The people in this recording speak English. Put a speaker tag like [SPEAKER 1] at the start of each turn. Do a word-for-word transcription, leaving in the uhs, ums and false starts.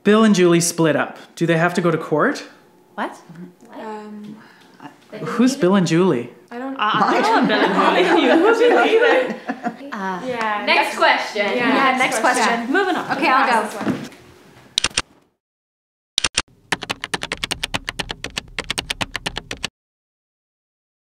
[SPEAKER 1] Bill and Julie split up. Do they have to go to court?
[SPEAKER 2] What?
[SPEAKER 3] Um,
[SPEAKER 1] Who's Bill and Julie?
[SPEAKER 3] I don't.
[SPEAKER 2] Uh, I don't know Bill and Julie. Who's either?
[SPEAKER 4] Uh,
[SPEAKER 3] Yeah.
[SPEAKER 5] Next question.
[SPEAKER 3] Yeah,
[SPEAKER 4] yeah, next question.
[SPEAKER 2] Moving on.
[SPEAKER 4] Okay, I'll go.